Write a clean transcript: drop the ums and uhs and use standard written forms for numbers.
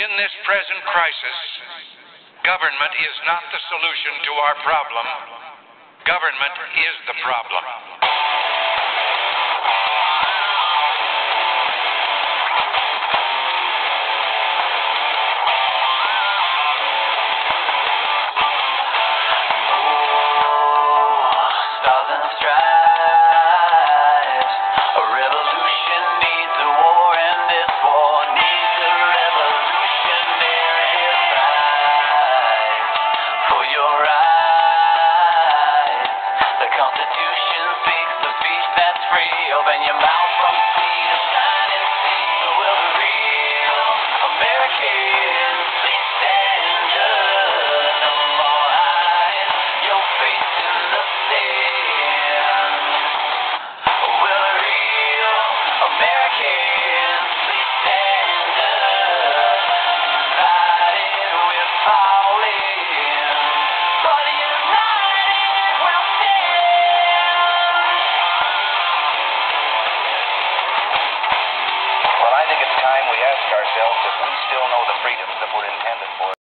In this present crisis, government is not the solution to our problem. Government is the problem. Stars and stripes. A revolution needs a war, and this war needs a revolutionary fight for your rights. The Constitution speaks the speech that's free. Open your mouth from sea to shining sea. So will the real Americans please stand up? No more hide your face in the sand. Will the real Americans please stand up? Divided we're falling, but united we'll stand. Well, I think it's time we ask ourselves if we still know the freedoms that were intended for us.